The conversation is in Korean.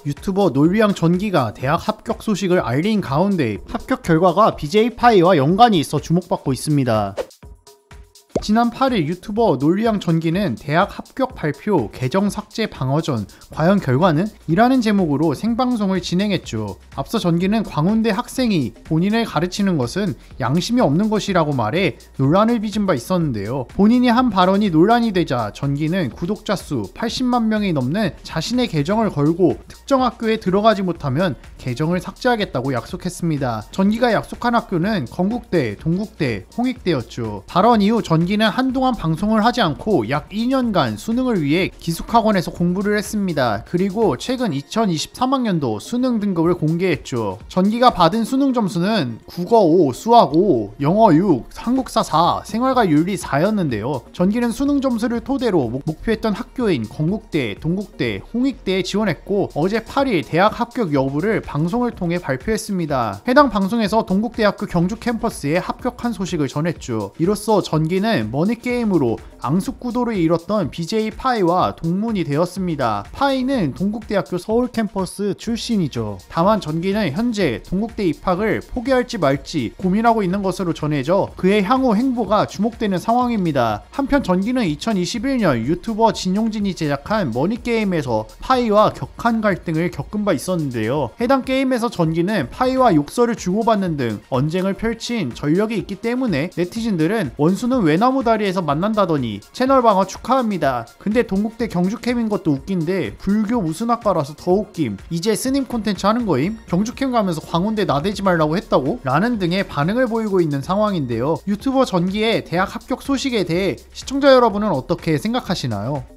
유튜버 놀리양 전기가 대학 합격 소식을 알린 가운데 합격 결과가 BJ-파이와 연관이 있어 주목받고 있습니다. 지난 8일 유튜버 놀리양 전기는 대학 합격 발표 계정 삭제 방어전 과연 결과는? 이라는 제목으로 생방송을 진행했죠. 앞서 전기는 광운대 학생이 본인을 가르치는 것은 양심이 없는 것이라고 말해 논란을 빚은 바 있었는데요. 본인이 한 발언이 논란이 되자 전기는 구독자 수 80만 명이 넘는 자신의 계정을 걸고 특정 학교에 들어가지 못하면 계정을 삭제하겠다고 약속했습니다. 전기가 약속한 학교는 건국대, 동국대, 홍익대였죠. 발언 이후 전기는 한동안 방송을 하지 않고 약 2년간 수능을 위해 기숙학원에서 공부를 했습니다. 그리고 최근 2023학년도 수능 등급을 공개했죠. 전기가 받은 수능 점수는 국어 5, 수학 5, 영어 6, 한국사 4, 생활과 윤리 4였는데요. 전기는 수능 점수를 토대로 목표했던 학교인 건국대, 동국대, 홍익대에 지원했고 어제 8일 대학 합격 여부를 방송을 통해 발표했습니다. 해당 방송에서 동국대학교 경주 캠퍼스에 합격한 소식을 전했죠. 이로써 전기는 머니게임으로 앙숙구도를 이뤘던 BJ-파이와 동문이 되었습니다. 파이는 동국대학교 서울 캠퍼스 출신이죠. 다만 전기는 현재 동국대 입학을 포기할지 말지 고민하고 있는 것으로 전해져 그의 향후 행보가 주목되는 상황입니다. 한편 전기는 2021년 유튜버 진용진이 제작한 머니게임에서 파이와 격한 갈등을 겪은 바 있었는데요. 해당 게임에서 전기는 파이와 욕설을 주고받는 등 언쟁을 펼친 전력이 있기 때문에 네티즌들은 원수는 외나무다리에서 만난다더니 채널 방어 축하합니다. 근데 동국대 경주캠인 것도 웃긴데 불교 무슨 학과라서 더 웃김. 이제 스님 콘텐츠 하는 거임? 경주캠 가면서 광운대 나대지 말라고 했다고? 라는 등의 반응을 보이고 있는 상황인데요. 유튜버 전기의 대학 합격 소식에 대해 시청자 여러분은 어떻게 생각하시나요?